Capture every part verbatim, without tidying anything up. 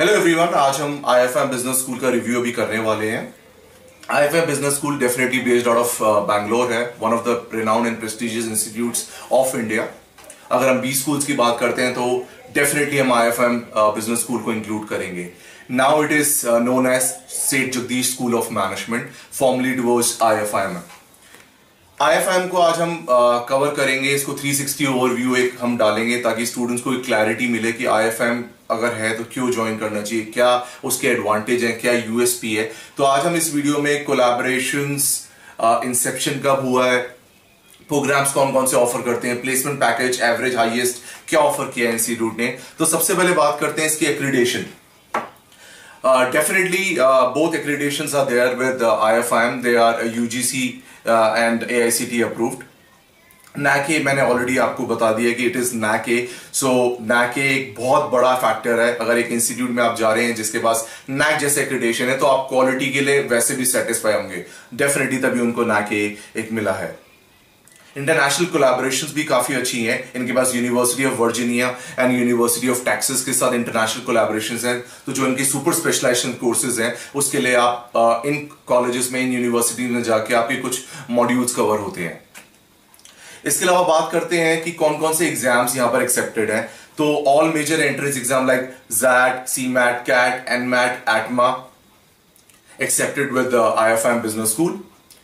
Hello everyone, आज हम IFM business school का रिव्यू अभी करने वाले हैं। IFM business school definitely based out of Bangalore है, one of the renowned and prestigious institutes of India. अगर हम बी स्कूल्स की बात करते हैं तो डेफिनेटली हम आईएफएम बिजनेस स्कूल को इंक्लूड करेंगे। Now it is known as Seth Jagdish school of management, formerly it was IFM. IFM को आज हम कवर uh, करेंगे, इसको थ्री सिक्सटी ओवरव्यू एक हम डालेंगे ताकि स्टूडेंट्स को एक क्लैरिटी मिले कि आईएफएम अगर है तो क्यों ज्वाइन करना चाहिए, क्या उसके एडवांटेज हैं, क्या यूएसपी है। तो आज हम इस वीडियो में कोलैबोरेशंस, इंसेप्शन कब हुआ है, प्रोग्राम्स कौन कौन से ऑफर करते हैं, प्लेसमेंट पैकेज एवरेज हाईएस्ट क्या ऑफर किया है इंस्टीट्यूट ने। तो सबसे पहले बात करते हैं इसकी accreditation. Definitely both accreditations are there with IFM, they are UGC and AICTE approved. नैके मैंने ऑलरेडी आपको बता दिया कि इट इज नैके, सो नैके एक बहुत बड़ा फैक्टर है। अगर एक इंस्टीट्यूट में आप जा रहे हैं जिसके पास नैक जैसे एक्रीडेशन है तो आप क्वालिटी के लिए वैसे भी सेटिस्फाई होंगे, डेफिनेटली तभी उनको नैके एक मिला है। इंटरनेशनल कोलैबोरेशंस भी काफी अच्छी हैं, इनके पास university of Virginia and university of Texas के साथ इंटरनेशनल कोलैबोरेशंस हैं। तो जो इनके सुपर स्पेशलाइजेशन कोर्सेज हैं उसके लिए आप uh, इन कॉलेजेस में, इन यूनिवर्सिटी में जाके आपके कुछ मॉड्यूल्स कवर होते हैं। इसके अलावा बात करते हैं कि कौन कौन से एग्जाम्स यहां पर एक्सेप्टेड हैं। तो all major entrance exam like XAT, CMAT, CAT, NMAT, ATMA accepted with IFM business school.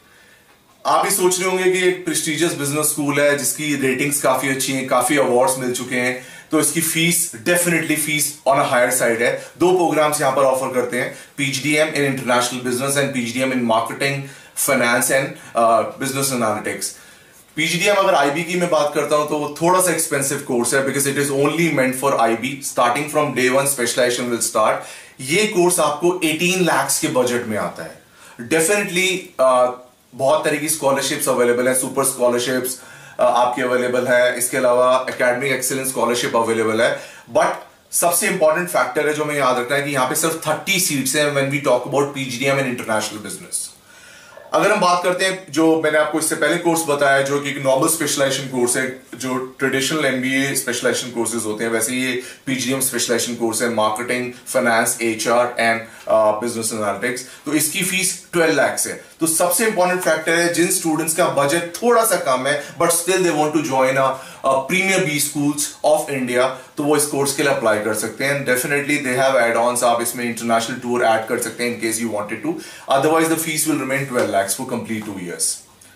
आप ही सोच रहे होंगे कि एक प्रेस्टिजियस बिजनेस स्कूल है जिसकी रेटिंग्स काफी अच्छी हैं, काफी अवार्ड्स मिल चुके हैं, तो इसकी fees definitely fees on a higher side है। दो प्रोग्राम्स यहां पर ऑफर करते हैं, PGDM in international business and PGDM in marketing, finance and business analytics. PGDM अगर आईबी की मैं बात करता हूं तो वो थोड़ा सा एक्सपेंसिव कोर्स है because it is only meant for IB. Starting from day one specialization will start. ये कोर्स आपको अठारह लाख के बजट में आता है। डेफिनेटली uh, बहुत तरह की स्कॉलरशिप्स अवेलेबल है, सुपर स्कॉलरशिप्स uh, आपकी अवेलेबल है, इसके अलावा एकेडमिक एक्सीलेंस स्कॉलरशिप अवेलेबल है। बट सबसे इंपॉर्टेंट फैक्टर है जो हमें याद रखना है कि यहाँ पे सिर्फ थर्टी सीट्स हैं when we talk about PGDM in international business. अगर हम बात करते हैं, जो मैंने आपको इससे पहले कोर्स बताया जो कि नॉर्मल स्पेशलाइजेशन कोर्स है, जो ट्रेडिशनल एमबीए स्पेशलाइजेशन कोर्सेज होते हैं, वैसे ये पीजीडीएम स्पेशलाइजेशन कोर्स है, marketing, finance, HR and business analytics. तो इसकी फीस ट्वेल्व लाख है। तो सबसे इंपॉर्टेंट फैक्टर है जिन स्टूडेंट्स का बजट थोड़ा सा कम है but still they want to join a premier B schools of India, तो वो इस कोर्स के लिए अप्लाई कर सकते हैं। Definitely they have add ons, आप इसमें इंटरनेशनल टूर ऐड कर सकते हैं in case you wanted to, otherwise the fees will remain twelve lakh for complete two years.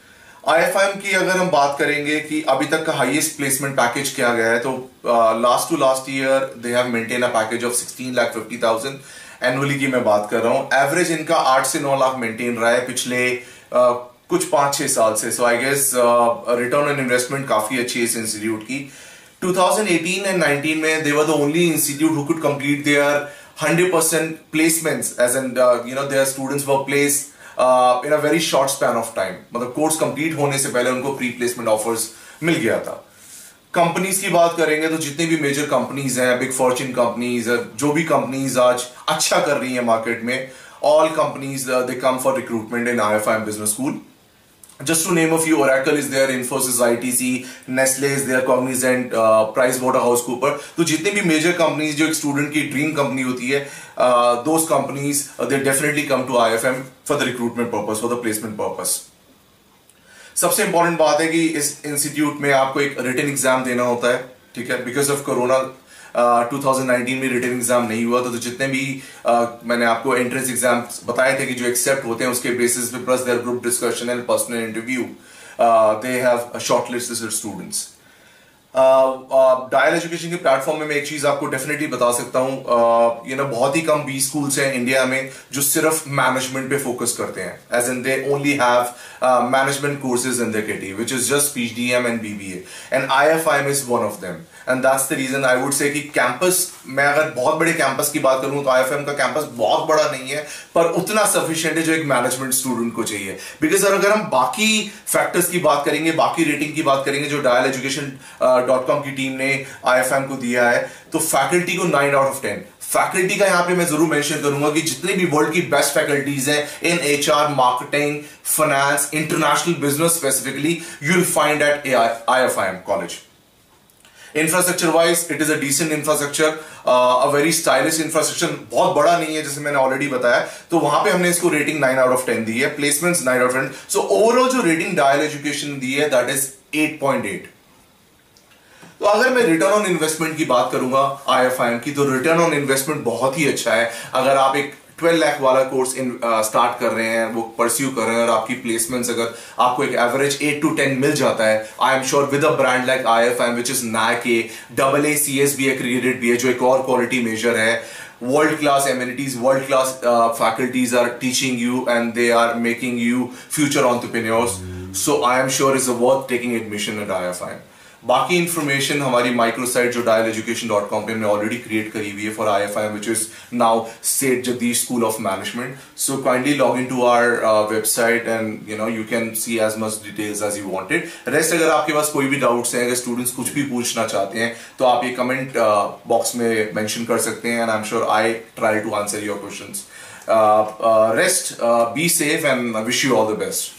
IFM की अगर हम बात करेंगे कि अभी तक का हाईएस्ट प्लेसमेंट पैकेज क्या गया है, तो last two last year they have maintain a package of sixteen lakh fifty thousand annually की मैं बात कर रहा हूं। एवरेज इनका आठ से नौ लाख मेंटेन रहा है पिछले uh, कुछ पांच छह साल से। So I guess return on investment काफी अच्छी है इस इंस्टीट्यूट की। twenty eighteen एंड नाइनटीन में they were the only institute who could complete their hundred percent placements, as an you know their students were placed in a very short span of time. मतलब course complete होने से पहले उनको pre placement offers मिल गया था। Companies की बात करेंगे तो जितनी भी मेजर कंपनीज हैं, बिग फॉर्च्यून कंपनीज, जो भी कंपनीज आज अच्छा कर रही है मार्केट में, all companies they come for recruitment in IFM business school. Just to name a few, Oracle is there, Infosys, I T C, Nestle is there, Cognizant, uh, PricewaterhouseCoopers। तो जितने भी मेजर कंपनीज जो एक student की dream company होती है, those companies they definitely come to IFM for the recruitment purpose, for the placement purpose. सबसे important बात है कि इस इंस्टीट्यूट में आपको एक रिटन एग्जाम देना होता है, ठीक है। Because of corona twenty nineteen में रिटन एग्जाम नहीं हुआ था, तो जितने भी uh, मैंने आपको एंट्रेंस एग्जाम बताए थे कि जो एक्सेप्ट होते हैं उसके बेसिस पे, plus their group discussion and personal interview, they have shortlisted students. Dial education के प्लेटफॉर्म में मैं एक चीज आपको डेफिनेटली बता सकता हूँ, यू नो बहुत ही कम बी स्कूल्स हैं इंडिया में जो सिर्फ मैनेजमेंट पे फोकस करते हैं, as in they only have management courses in their kitty which is just PGDM and BBA, and IFM is one of them. And that's the reason I would say कि campus, मैं अगर बहुत बड़े campus की बात करूं तो IFM का कैंपस बहुत बड़ा नहीं है पर उतना सफिशिएंट है जो एक मैनेजमेंट स्टूडेंट को चाहिए। बिकॉज अगर हम बाकी फैक्टर्स की बात करेंगे, बाकी रेटिंग की बात करेंगे जो डायल एजुकेशन डॉट कॉम की टीम ने आईएफएम को दिया है, तो फैकल्टी को nine out of ten. Faculty का यहां पे मैं जरूर मेंशन करूंगा कि जितने भी वर्ल्ड की बेस्ट फैकल्टीज हैं in HR, marketing, finance, international business specifically, you will find at IFM college. Infrastructure wise it is a decent infrastructure, a very stylish infrastructure, बहुत बड़ा नहीं है जैसे मैंने ऑलरेडी बताया, तो वहां पे हमने इसको rating nine out of ten दी है, placements nine out of ten, so overall जो रेटिंग डायल एजुकेशन दी है that is eight point eight. तो अगर मैं रिटर्न ऑन इन्वेस्टमेंट की बात करूंगा आई एफ आई एम की, तो रिटर्न ऑन इन्वेस्टमेंट बहुत ही अच्छा है। अगर आप एक ट्वेल्व लाख वाला कोर्स इन स्टार्ट कर रहे हैं, वो परस्यू कर रहे हैं, और आपकी प्लेसमेंट्स अगर आपको एक एवरेज एट टू टेन मिल जाता है, I am sure with a brand like I F I M which is NAAC A double A C S B accredited भी है, जो एक और क्वालिटी मेजर है, world class amenities, world class faculties are teaching you and they are making you future entrepreneurs, so I am sure is a worth taking admission at I F I M. बाकी information हमारी microsite जो dial education dot com पे हमने already create करी हुई है for I F I M which is now Seth Jagdish school of management, so kindly log in to our website and you know you can see as much details as you wanted. Rest अगर आपके पास कोई भी doubts हैं, अगर students कुछ भी पूछना चाहते हैं तो आप ये कमेंट बॉक्स में मेंशन कर सकते हैं, and I am sure I try to answer your questions. Rest be safe and wish you all the best.